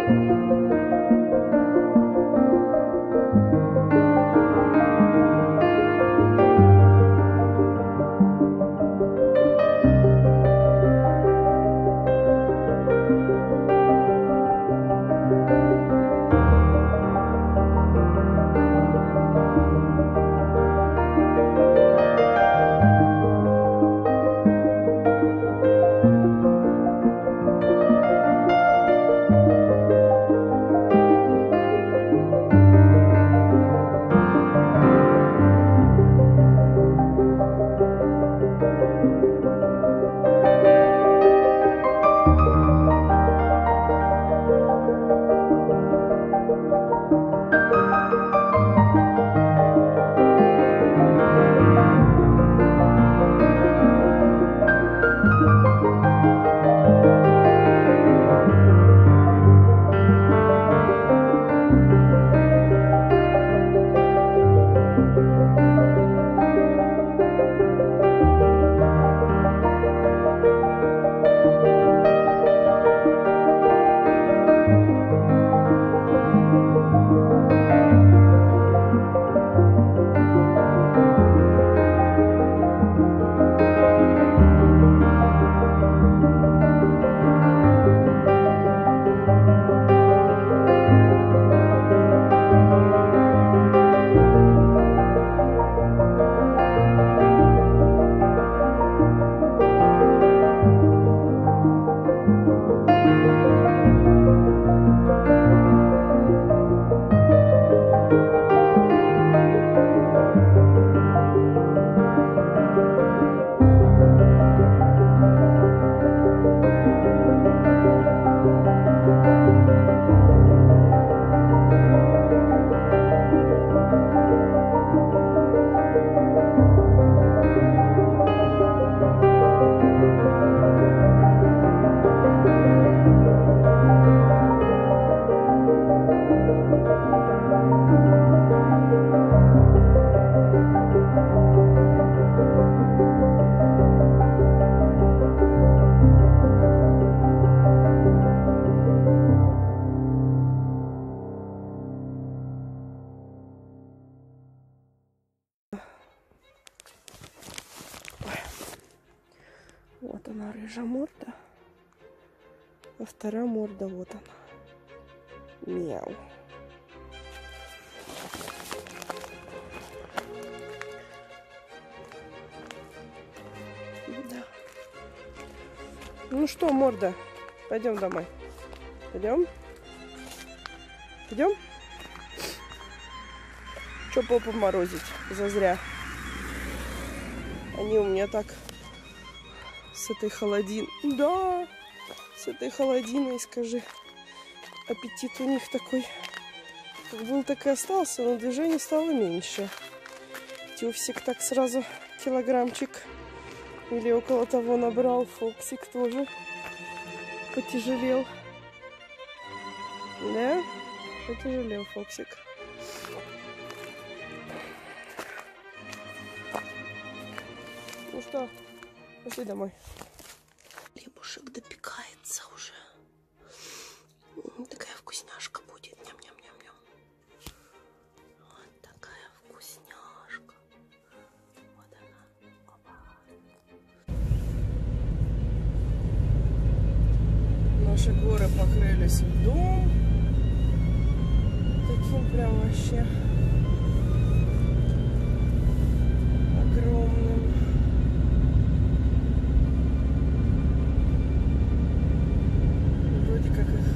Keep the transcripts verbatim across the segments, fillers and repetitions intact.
Вот она, рыжая морда. А вторая морда, вот она. Мяу. Да. Ну что, морда, пойдем домой. Пойдем? Пойдем? Че попу морозить? Зазря. Они у меня так с этой холодиной. Да, с этой холодиной, скажи. Аппетит у них такой. Как был, так и остался, но движение стало меньше. Тюфсик так сразу килограммчик или около того набрал. Фоксик тоже потяжелел. Да, потяжелел Фоксик. Ну что, пошли домой. Хлебушек допекается уже. Такая вкусняшка будет. Ням-ням-ням-ням. Вот такая вкусняшка. Вот она. Опа. Наши горы покрылись льдом. Таким прям вообще огромным. Вроде как их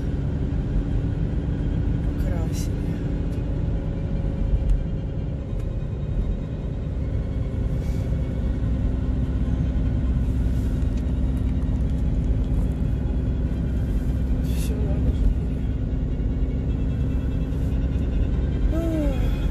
покрасили. Все надо же.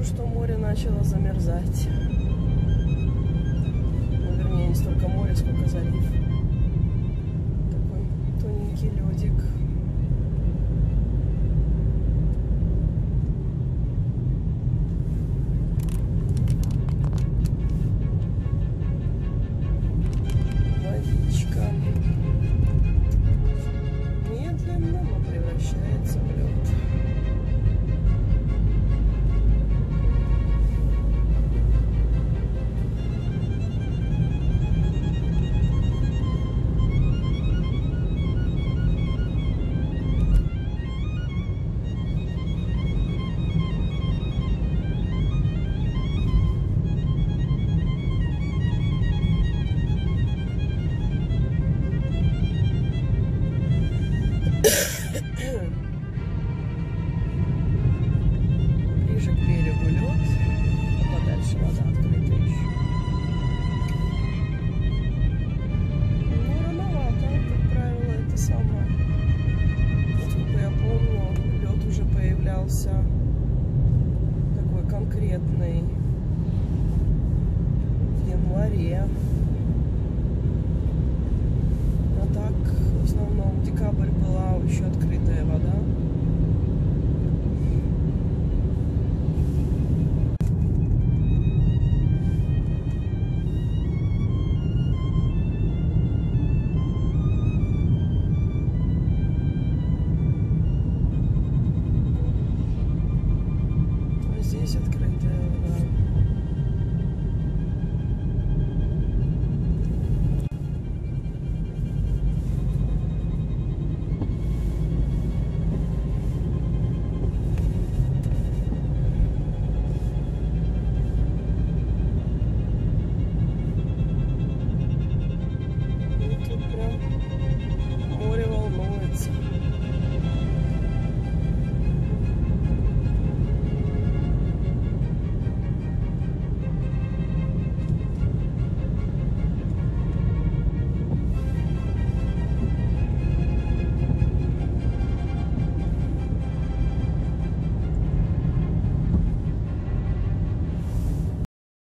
что море начало замерзать. Ну, вернее, не столько море, сколько залив. Такой тоненький ледик. Водичка медленно, но превращается в лед. Ближе к берегу лед, а подальше вода открыта еще. Ну, рановато, как правило, это самое. Насколько я помню, лед уже появлялся такой конкретный в январе. А так, в основном, декабрь была еще открытая вода. Здесь открытая вода.